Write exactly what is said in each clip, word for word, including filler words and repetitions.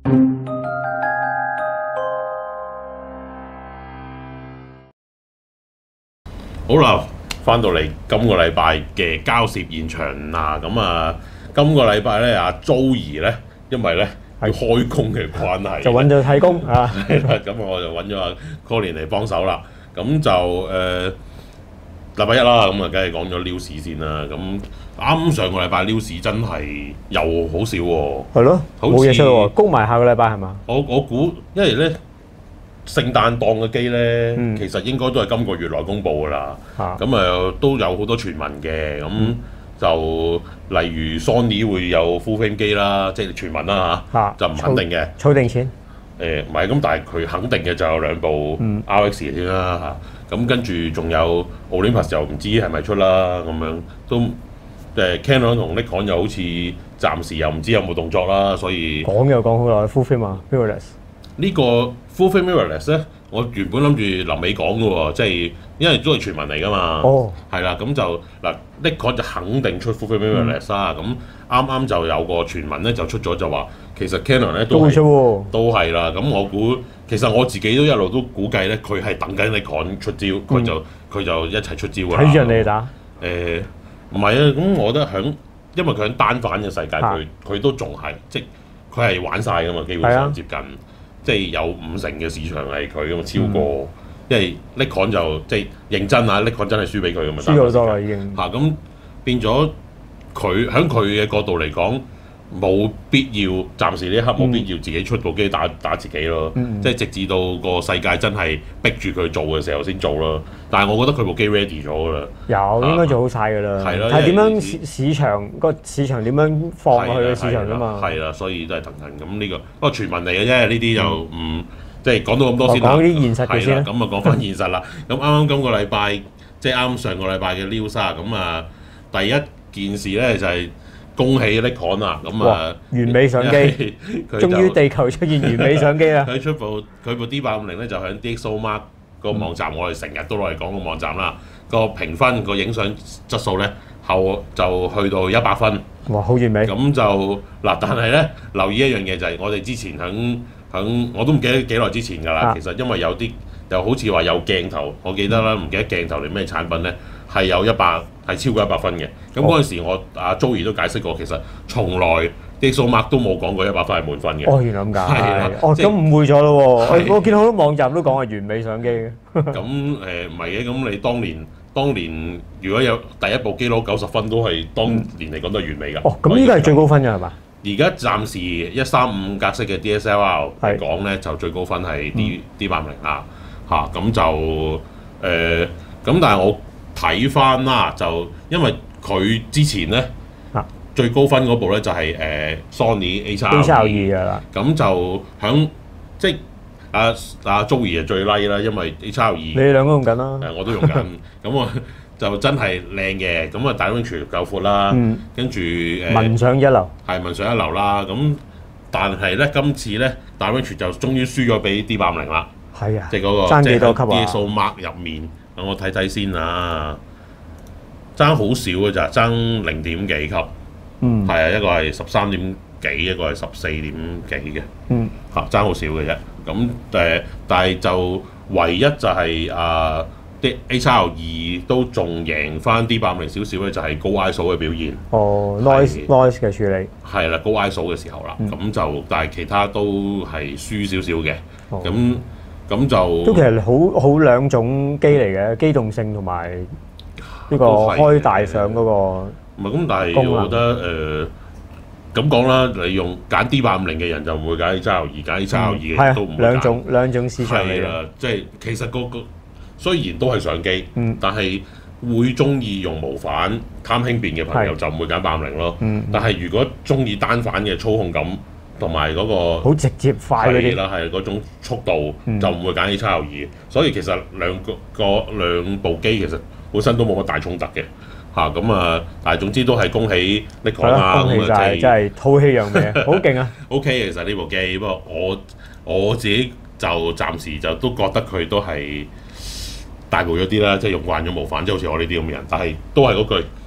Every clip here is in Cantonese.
好啦，翻到嚟今個禮拜嘅交涉現場嗱，咁啊，今個禮拜咧阿 Joey 咧，因為咧要開工嘅關係， 就揾咗替工啊， 係啦，咁我就揾咗阿 Colin 嚟幫手啦。咁就誒禮拜一啦，咁啊，梗係講咗 news 先啦。咁啱上個禮拜 news 真係又好少喎， 係咯， 好冇嘢出喎，谷埋下個禮拜係嘛？ 我我估，因為咧。聖誕檔嘅機咧， 嗯、 其實應該都係今個月內公佈㗎啦。咁誒、啊、都有好多傳聞嘅，咁、嗯、就例如 Sony 會有 full frame 機啦，即係傳聞啦嚇，啊、就唔肯定嘅。 儲定錢？ 誒唔係咁，但係佢肯定嘅就有兩部 R X 先啦嚇。咁、嗯、跟住仲有 Olympus 就唔知係咪出啦，咁樣都誒、呃、Canon 同 Nikon 又好似暫時又唔知有冇動作啦，所以講又講好耐 full frame 啊 mirrorless。 呢個 full frame mirrorless 咧，我原本諗住臨尾講嘅喎，即係因為都係傳聞嚟㗎嘛。哦，係啦，咁就嗱 Nikon 就肯定出 full frame mirrorless 啦。咁啱啱就有個傳聞咧，就出咗就話，其實 Canon 咧都係都係啦。咁我估其實我自己都一路都估計咧，佢係等緊 Nikon 出招，佢就佢、嗯、就一齊出招㗎啦。 睇住人哋打。 誒唔係啊，咁我覺得響，因為佢響單反嘅世界，佢佢、啊、都仲係即係佢係玩晒㗎嘛，基本上接近。即係有五成嘅市場係佢咁超過，嗯、因為 Nikon 就即係認真啊 ，Nikon 真係輸俾佢咁啊， 輸好多啦已經。嚇咁、 啊、變咗佢喺佢嘅角度嚟講，冇必要暫時呢一刻冇必要自己出部機打打自己咯，嗯、即係直至到個世界真係逼住佢做嘅時候先做咯。但係我覺得佢部機 ready 咗㗎啦， 有應該做好晒㗎啦。係咯、啊，係點樣市市場個市場點樣放落去嘅市場㗎嘛？ 係啦，所以都係等等咁呢個，不過傳聞嚟嘅啫，呢啲就唔、嗯、即係講到咁多先啦。 講啲現實嘅先。 咁啊講翻現實啦。咁啱啱今個禮拜即係啱上個禮拜嘅 news 啊，咁啊第一件事咧就係、是。恭喜 Nikon 啊！咁啊， 完美相機，終於地球出現完美相機啦！ 佢出部佢部 D 八五零咧，就喺 DxOMark 個網站，嗯、我哋成日都攞嚟講個網站啦。個評分個影相質素咧，後就去到一百分。 哇！好完美。咁就嗱，但係咧留意一樣嘢就係、是，我哋之前響響我都唔記得幾耐之前㗎啦。啊、其實因為有啲又好似話有鏡頭，我記得啦，唔記得鏡頭定咩產品咧。係有一百係超過一百分嘅，咁嗰陣時我阿 Joey 都解釋過，其實從來 DxOMark 都冇講過一百分係滿分嘅。 哦，原來咁解。係啦，哦，咁誤會咗咯喎。我見好多網站都講係完美相機嘅。 咁誒唔係嘅，咁你當年當年如果有第一部機攞九十分，都係當年嚟講都係完美㗎。 哦，咁呢個係最高分㗎係嘛？ 而家暫時一三五格式嘅 D S L R 嚟講咧，就最高分係 D D 八五零啊，嚇咁就誒咁，但係我。睇翻啦，就因為佢之前咧、啊、最高分嗰部咧就係、是、誒、呃、Sony A X R 二㗎啦，咁就響即係阿阿 Joey 係最 like 啦，因為 A X R 二你哋兩個用緊啦， 誒我都用緊，咁我就真係靚嘅，咁啊大光圈夠闊啦，嗯、跟住誒文相一流， 係文相一流啦，咁但係咧今次咧大光圈就終於輸咗俾 D 八五零啦， 係啊， 即係嗰個爭幾多級啊？ DxOMark 入面。等我睇睇先啊，爭好少嘅咋，爭零點幾級，嗯，係啊，一個係十三點幾，一個係十四點幾嘅，嗯，嚇爭好少嘅啫。咁誒，但係就唯一就係啊啲 A X R 二都仲贏翻 D 八五零少少咧，就係高 I S O 嘅表現。哦 ，noise noise 嘅處理係啦，高 I S O 嘅時候啦，咁、嗯、就但係其他都係輸少少嘅，咁、哦。咁就都其實好好兩種機嚟嘅，機動性同埋呢個開大相嗰個。 唔係咁，但係我覺得誒咁講啦，你用揀 D 八五零嘅人就唔會揀 A X R 二，揀 A X R 二嘅都唔會揀。 兩種兩種市場嚟嘅。係啦， 即係其實個個雖然都係相機，嗯、但係會中意用無反貪輕便嘅朋友就唔會揀八五零咯。嗯、但係如果中意單反嘅操控感，同埋嗰個好直接快嗰啲啦，係嗰種速度、嗯、就唔會揀 A X R 二，所以其實兩個個兩部機其實本身都冇乜大衝突嘅嚇，咁啊，但係總之都係恭喜 Nikon 啊， 恭喜晒，真係吐氣揚眉，好勁啊 ！OK， 其實呢部機，不過我我自己就暫時就都覺得佢都係大部咗啲啦，即係用慣咗無反，即係好似我呢啲咁嘅人，但係都係嗰句。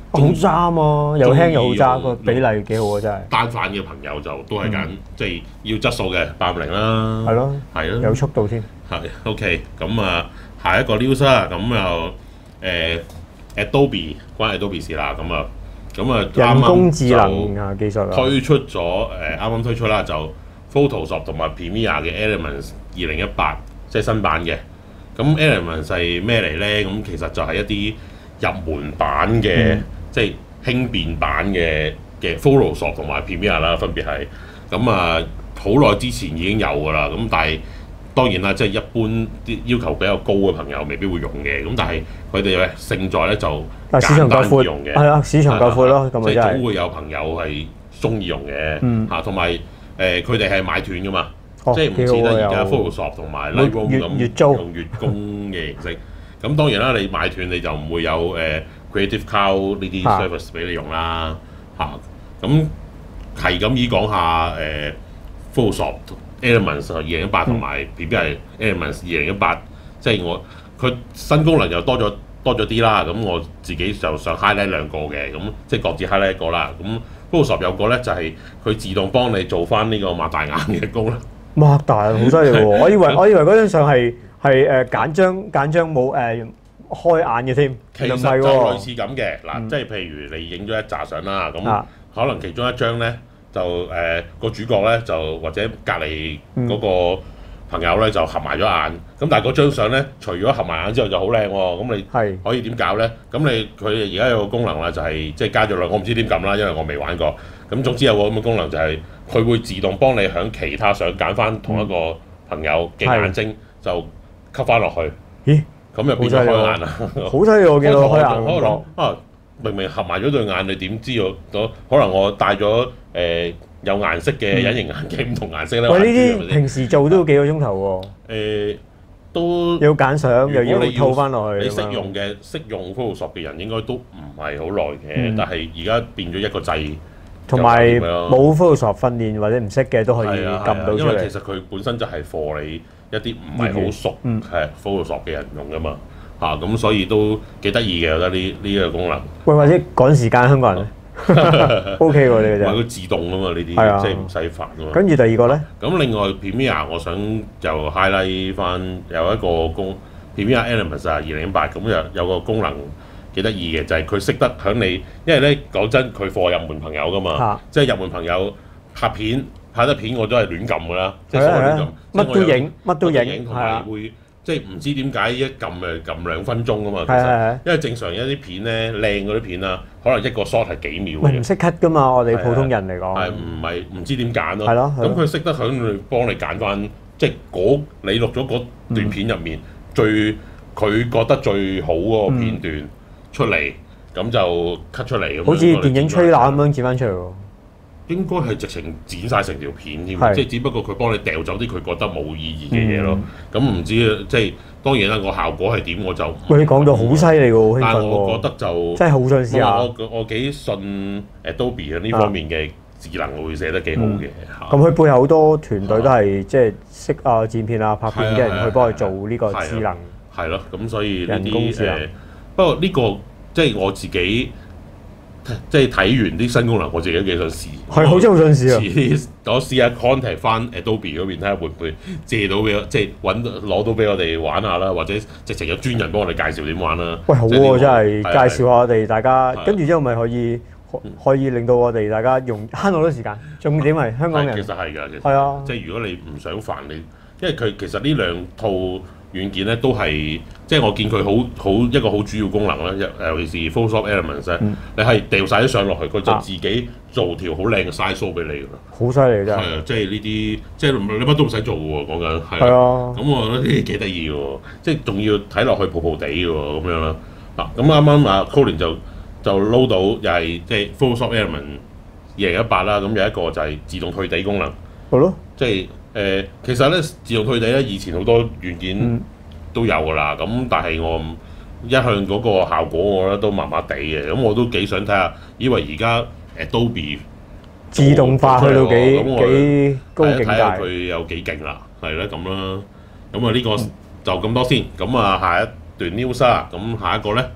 好揸啊，又輕又好揸，個比例幾好啊，真係。 單反嘅朋友就都係揀即係要質素嘅八五零啦。 係咯， 係咯， 有速度添。 係 OK， 咁啊下一個 news 啦，咁又誒 Adobe 關 Adobe 事啦，咁啊咁啊人工智能啊技術啊推出咗誒啱啱推出啦，就 Photoshop 同埋 Premiere 嘅 Elements 二零一八，即係新版嘅。咁 Elements 係咩嚟咧？咁其實就係一啲入門版嘅，嗯、即係輕便版嘅嘅 Photoshop 同埋 Premiere 啦，分別係咁啊，好耐之前已經有㗎啦。咁但係當然啦，即係一般啲要求比較高嘅朋友未必會用嘅。咁但係佢哋咧勝在咧就簡單易用嘅， 係啊，市場夠闊咯，咁即係總會有朋友係中意用嘅嚇，同埋誒佢哋係買斷㗎嘛。哦、即係唔似得而家 Photoshop 同埋 Lightroom 咁用月供嘅形式。咁當然啦，你買斷你就唔會有誒、呃、Creative Cloud 呢啲 service 俾你用啦嚇。咁係咁依講下誒、呃、Photoshop Elements 二零一八同埋 Premiere Elements 二零一八，即係我佢新功能又多咗多咗啲啦。咁我自己就想 highlight 兩個嘅，咁即係各自 highlight 一個啦。咁 Photoshop 有個咧就係、是、佢自動幫你做翻呢個擘大眼嘅功能。擘大好犀利喎！我以為我以為嗰張相係係誒簡張簡張冇誒開眼嘅添， 其實就類似咁嘅嗱，嗯、即係譬如你影咗一紮相啦，咁、啊、可能其中一張咧就誒個、呃、主角咧就或者隔離嗰個朋友咧就合埋咗眼，咁、嗯、但係嗰張相咧除咗合埋眼之後就好靚喎，咁你可以點搞咧？咁你佢而家有個功能啦，就係、是、即係加咗兩，我唔知點撳啦，因為我未玩過。咁總之有個咁嘅功能就係、是、佢會自動幫你響其他相揀翻同一個朋友嘅眼睛就吸翻落去。咦？咁就變咗開眼啦！ 好犀利我見到開眼。 可能啊，明明合埋咗對眼，你點知我？可能我戴咗誒有顏色嘅隱形眼鏡，唔、嗯、同顏色咧。 喂，呢啲平時做都要幾個鐘頭喎。 誒、呃，都要揀相，又要套翻落去。 你識用嘅識用 Photoshop 嘅人應該都唔係好耐嘅，嗯、但係而家變咗一個掣。同埋冇 Photoshop 訓練或者唔識嘅都可以撳到出嚟。 因為其實佢本身就係 for 你一啲唔係好熟係 Photoshop 嘅人用噶嘛嚇，咁、嗯啊、所以都幾得意嘅，我覺得呢呢個功能。 喂，或者趕時間香港人咧，OK 喎呢個真係。 佢自動啊嘛，呢啲即係唔使煩啊嘛。 跟住第二個咧？ 咁另外 Premiere 我想就 highlight 翻有一個功 Premiere Elements 啊二零一八咁有有個功能。幾得意嘅就係佢識得響你，因為咧講真，佢貨入門朋友噶嘛，啊、即係入門朋友拍片拍得片我都係亂撳噶啦，即係所謂亂撳， 乜都影，乜都影， 同埋會即係唔知點解一撳誒撳兩分鐘噶嘛，其實因為正常一啲片咧靚嗰啲片啊，可能一個 shot 係幾秒嘅， 唔識 cut 噶嘛，我哋普通人嚟講， 係唔係唔知點揀咯， 係咯， 咁佢識得響你幫你揀翻，即係嗰你錄咗嗰段片入面、嗯、最佢覺得最好嗰個片段。嗯出嚟咁就 cut 出嚟咁， 好似電影吹喇咁樣剪翻出嚟喎。 應該係直情剪晒成條片添，即係只不過佢幫你掉走啲佢覺得冇意義嘅嘢咯。咁唔、嗯、知即係當然啦，個效果係點我就喂你講到好犀利喎， 但係我覺得就真係好想試下。 我我我幾信 Adobe 呢方面嘅智能會寫得幾好嘅嚇。 咁佢、嗯、背後好多團隊都係即係識啊剪片啊拍片嘅人去幫佢做呢個智能。 係咯，咁所以呢啲誒。不過呢、這個即係我自己，即係睇完啲新功能，我自己都幾想試。 係，好真好想試啊！ 試我試下 contact 翻 Adobe 嗰邊，睇下會唔會借到俾我，即係揾攞到俾我哋玩下啦，或者直情有專人幫我哋介紹點玩啦。 喂，好喎、啊，真係介紹下我哋大家，跟住之後咪可以可以令到我哋大家用慳好多時間。重點係香港人。 其實係㗎，其實係啊。 即係如果你唔想煩你，因為佢其實呢兩套軟件咧都係，即係我見佢好好一個好主要功能啦，尤其是 Photoshop Elements 咧、嗯，你係掉晒啲相落去，佢就自己做條好靚嘅 size show 俾你㗎啦。好犀利真係。係啊，即係呢啲，即係你乜都唔使做喎，講緊係啊。咁我覺得呢啲幾得意喎，即係仲要睇落去泡泡地嘅喎，咁樣啦。嗱，咁啱啱啊 Colin 就就撈到又係即係 Photoshop Elements 二零一八啦，咁有一個就係自動退地功能。係咯。即係。誒、呃，其實咧自動退地咧，以前好多軟件都有㗎啦。咁、嗯、但係我一向嗰個效果，我覺得都麻麻地嘅。咁我都幾想睇下，因為而家 Adobe 自動化去到幾幾高境界， 睇下佢有幾勁啦。係咧咁啦。咁啊呢個就咁多先。咁啊下一段 news 啦。咁下一個咧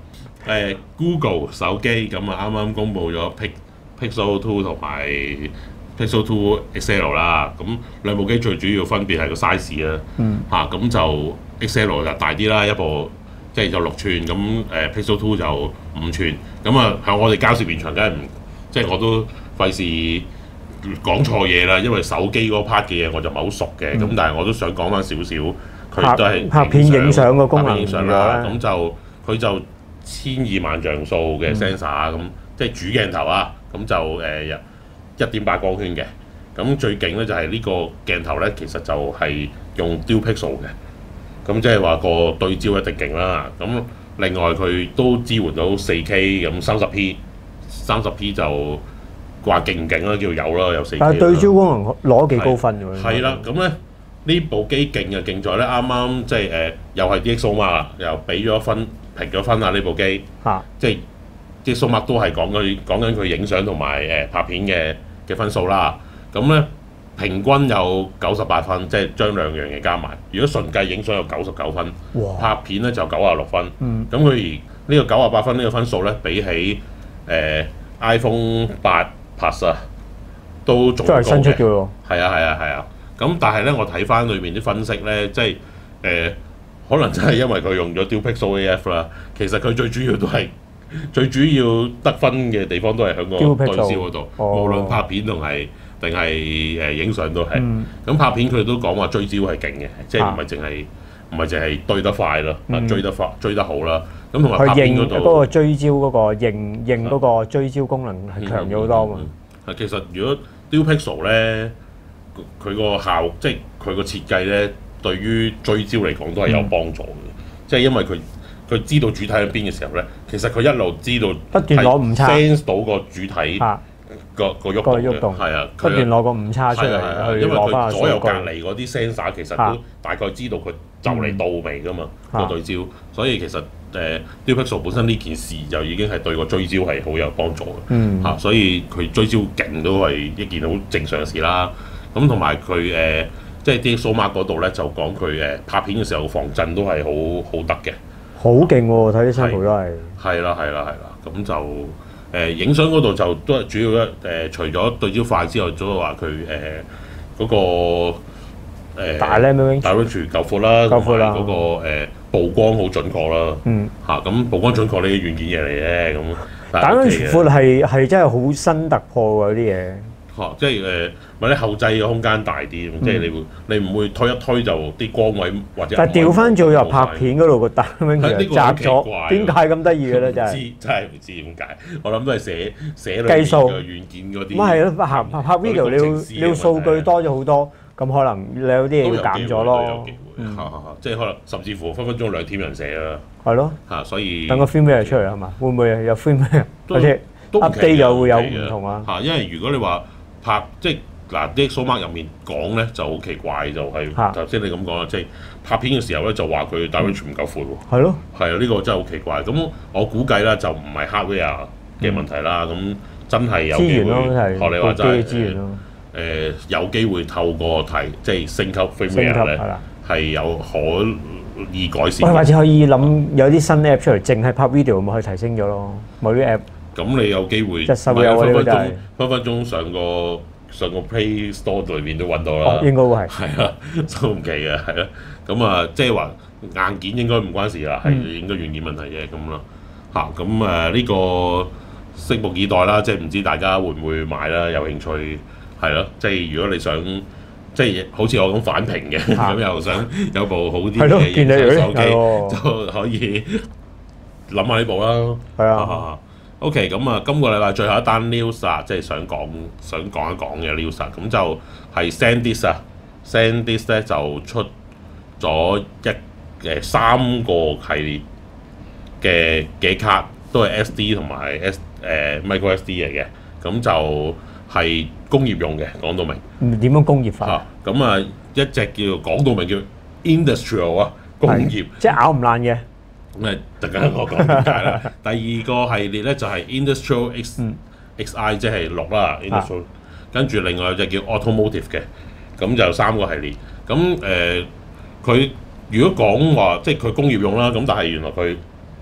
誒 Google 手機咁啊，啱啱公布咗 Pixel Two 同埋 Pixel Two X L 啦。咁兩部機最主要分別係個 size 啦，嚇咁就 X L 就大啲啦，一部即係就六寸，咁誒 Pixel Two 就五寸。咁啊，喺我哋交涉現場，梗係唔即係我都費事講錯嘢啦，因為手機嗰 part 嘅嘢我就唔係好熟嘅。咁、嗯、但係我都想講翻少少，佢都係拍片影相個功能影相啦。咁就佢就千二萬像素嘅 sensor 咁、嗯，即係主鏡頭啊。咁就誒一點八光圈嘅。咁最勁咧就係呢個鏡頭咧，其實就係用 Dual Pixel 嘅。咁即係話個對焦一定勁啦。咁另外佢都支援到四 K 咁三十 P， 三十 P 就話勁唔勁啦，叫有啦，有四 K。但係對焦功能攞幾高分㗎？ 係啦，咁咧呢部機勁就勁在咧，啱啱即係誒又係 D X OMark又俾咗分評咗分啊！呢部機嚇，即係 D X OMark都係講佢講緊佢影相同埋誒拍片嘅嘅分數啦。咁咧平均有九十八分，即係將兩樣嘢加埋。如果純計影相有九十九分，拍片咧就九十六分。咁佢呢個九十八分呢個分數咧，比起誒、呃、iPhone 八 Plus 啊，都仲高嘅。 新出嘅喎。 係啊係啊係啊。咁但係咧，我睇翻裏面啲分析咧，即係誒、呃、可能真係因為佢用咗 Dual Pixel A F 啦。其實佢最主要都係最主要得分嘅地方都係喺個對焦嗰度，無論拍片同係。定係誒影相都係，咁、嗯、拍片佢哋都講話追焦係勁嘅，即係唔係淨係唔係淨係對得快咯，嗯、追得快追得好啦。咁同埋拍片嗰度， 嗰個追焦嗰個認認嗰個追焦功能係強咗好多嘛。 係、嗯、其實如果 Dual Pixel 咧，佢個效即係佢個設計咧，對於追焦嚟講都係有幫助嘅。即、嗯、係因為佢佢知道主體喺邊嘅時候咧，其實佢一路知道不斷攞誤差 sense 到個主體。啊個個喐動嘅，係啊， 不斷攞個誤差出嚟去攞翻個數據。 因為佢左右隔離嗰啲 sensor 其實都大概知道佢就嚟到未㗎嘛個對焦，所以其實誒 Dual Pixel 本身呢件事就已經係對個追焦係好有幫助嘅，嚇、嗯啊，所以佢追焦勁都係一件好正常嘅事啦。咁同埋佢誒即係啲數碼嗰度咧，就講佢誒拍片嘅時候防震都係好好得嘅， 好勁喎！睇啲 sample 都係係啦係啦係啦，咁就。誒影相嗰度就都係主要一誒、呃，除咗對焦快之外，都係話佢誒嗰個誒大咧咩？大 range 夠闊啦，夠闊啦，嗰、那個誒、呃、曝光好準確啦。嗯，嚇咁曝光準確呢啲軟件嘢嚟嘅咁。 大 range 闊係係真係好新突破㗎啲嘢。 嚇，即係誒，或者後製嘅空間大啲，嗯、即係你會你唔會推一推就啲光位或者。但係調翻做入拍片嗰度個大 range 窄咗，點解咁得意嘅咧？真係真係唔知點解，我諗都係寫寫計數軟件嗰啲。 咁係咯，拍拍拍 video 你要你要數據多咗好多，咁可能你有啲嘢要減咗咯。 有機會，嗯、即係可能甚至乎分分鐘兩 team 人寫啦。 係咯， 嚇，所以等個 firmware出嚟係嘛？會唔會有 firmware？或者 update 又會有唔同啊？ 嚇，因為如果你話拍即係嗱，D X OMark入面講咧就好奇怪，就係頭先你咁講啦，即係拍片嘅時候咧就話佢大 range唔夠闊喎。係咯，係啊，呢個真係好奇怪。咁我估計啦，就唔係 hardware 嘅問題啦。咁、嗯、真係有機會學你話齋誒誒，有機會透過提即係升級 firmware 咧，係有可以改善。 或者可以諗有啲新 app 出嚟，淨係拍 video 咪可以提升咗咯。某啲 app。 咁你有機會，唔係分分鐘分分鐘上個上個 Play Store 裏面都揾到啦。 應該會係。係啊，都唔奇嘅，係啦。咁啊，即係話硬件應該唔關事啦，係、嗯、應該軟件問題啫咁咯。嚇，咁誒呢個拭目以待啦，即係唔知大家會唔會買啦？有興趣係咯，即係如果你想即係好似我咁反屏嘅，咁、啊、又想有部好啲嘅影相手機，就可以諗下呢部啦。係啊。OK， 咁啊，今個禮拜最後一單 news 啊，即係想講想講一講嘅 news 啊，咁就係 SanDisk 啊 ，SanDisk 咧就出咗一誒三個系列嘅嘅卡，都係 S D 同埋 S 誒 micro S D 嚟嘅，咁就係工業用嘅，講到明。 點樣工業化？ 咁啊，一隻叫講到明叫 industrial 啊，工業。即係咬唔爛嘅。 咁誒，陣間我講點解啦。第二個系列咧就係 Industrial X、嗯、X I， 即係六啦 ，Industrial、啊。跟住另外有隻叫 Automotive 嘅，咁就三個系列。咁誒，佢、呃、如果講話即係佢工業用啦，咁但係原來佢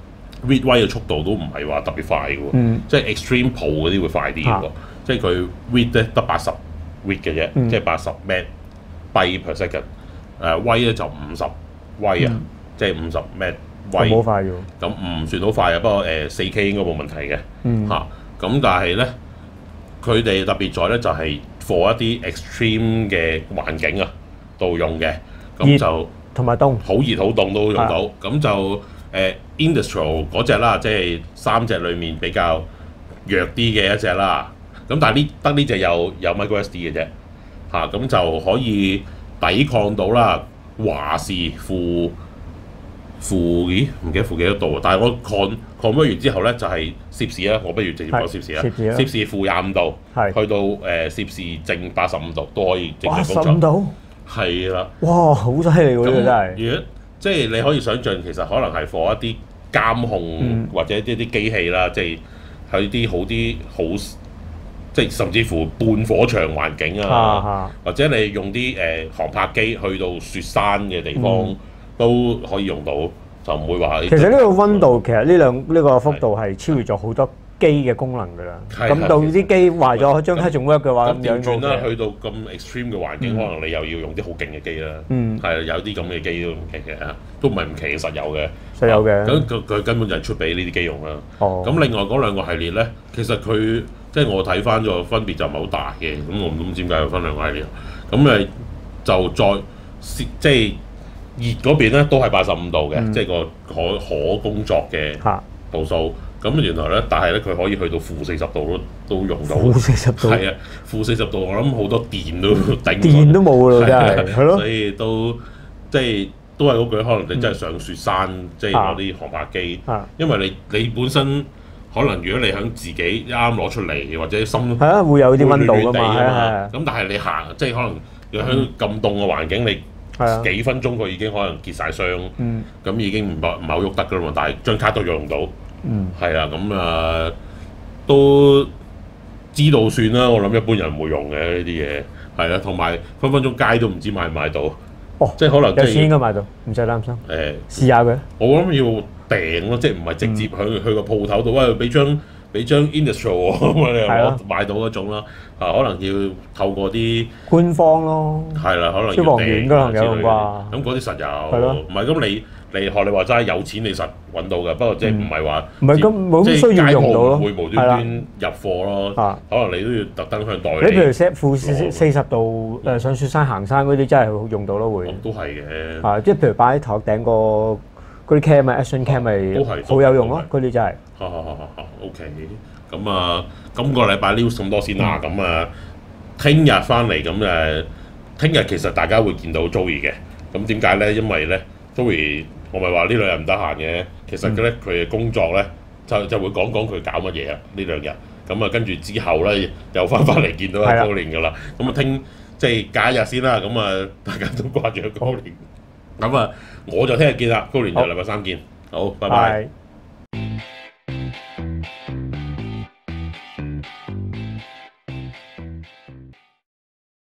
read write 嘅速度都唔係話特別快嘅喎， 嗯、 即係 extreme pull 嗰啲會快啲嘅喎，啊、即係佢 read 咧得八十 read 嘅啫，嗯、即係八十 met byte per second，誒、呃、write 咧就五十 write 啊，嗯、即係五十 met write， 好快喎， 咁唔算好快啊，不過誒四 K 應該冇問題嘅，嚇、嗯，咁、啊、但係咧佢哋特別在咧就係 for 一啲 extreme 嘅環境啊度用嘅，咁就同埋凍， 好熱好凍都用到，咁、啊、就誒、呃、industrial 嗰隻啦，即係三隻裡面比較弱啲嘅一隻啦。咁但係呢得呢隻有有 micro S D 嘅啫，嚇、啊、咁就可以抵抗到啦。華氏負負咦唔記得負幾多度啊？但係我 con convert 完之後咧就係、是、攝氏啦，我不如直接講攝氏啦。攝氏負廿五度， 係去到誒、呃、攝氏正八十五度都可以正常工作。 八十五度？ 係啦。 哇！好犀利喎，呢個真係。 如果即係你可以想象，其實可能係 for 一啲監控、嗯、或者一啲機器啦，即係喺啲好啲好，即係甚至乎半火場環境啊，啊或者你用啲誒、呃、航拍機去到雪山嘅地方、嗯、都可以用到，就唔會話。 其實呢個溫度，其實呢兩呢個幅度係超越咗好多機嘅功能㗎啦。咁到啲機壞咗，張卡仲 work 嘅話， 咁調轉啦，去到咁 extreme 嘅環境，嗯、可能你又要用啲好勁嘅機啦。嗯，係有啲咁嘅機都唔奇嘅，都唔係唔奇嘅，實有嘅。 實有嘅。 咁佢佢根本就係出俾呢啲機用啦。哦。咁另外嗰兩個系列咧，其實佢即係我睇翻咗分別就唔係好大嘅。咁我唔知點解要分兩個系列。咁誒就再即係熱嗰邊咧，都係八十五度嘅，嗯、即係個可可工作嘅度數。咁原來咧，但係咧佢可以去到負四十度都都用到。負四十度。係啊，負四十度，我諗好多電都頂。 電都冇啦，真係。係咯。 所以都即係都係嗰句，可能你真係上雪山，嗯、即係攞啲航拍機。啊、因為你你本身可能如果你肯自己啱啱攞出嚟，或者心係啊，會有啲溫度㗎嘛。係啊。 咁但係你行，即係可能要喺咁凍嘅環境，你幾分鐘佢已經可能結晒霜。嗯。咁已經唔係唔係好喐得㗎啦嘛，但係張卡都用到。嗯，係啊，咁啊都知道算啦。我諗一般人唔會用嘅呢啲嘢，係啊，同埋分分鐘街都唔知買唔買到。 哦， 即係可能有錢應該買到，唔使擔心。誒、欸，試下佢。 我諗要訂咯，即係唔係直接去、嗯、去個鋪頭度，喂，俾張俾張 industrial 咁你又攞買到嗰種啦。啊，可能要透過啲官方咯。係啦， 可能消防員可能有啩。 咁嗰啲實有，唔係咁你。你學你話齋有錢你實揾到嘅，不過即係唔係話唔係咁冇咁需要用到咯， 唔會無端端入貨咯。啊、可能你都要特登向代理。 你譬如 set 負四十度誒上雪山行山嗰啲，真係用到咯會。 都係嘅。 啊，即係譬如擺喺頭頂個嗰啲 cam 啊 action cam 咪好有用咯，嗰啲真係。 好好好好 OK。咁啊，今個禮拜 news 咁多先啦。咁啊、嗯，聽日翻嚟咁誒，聽日其實大家會見到 Joey 嘅。咁點解咧？因為咧 Joey。我咪話呢兩日唔得閒嘅，其實咧佢嘅工作咧就就會講講佢搞乜嘢啊呢兩日，咁啊跟住之後咧又翻返嚟見到阿高年噶啦，咁啊聽即係假一日先啦，咁啊大家都掛住阿高年，咁啊我就聽日見啦，高年就禮拜三見，好，拜拜。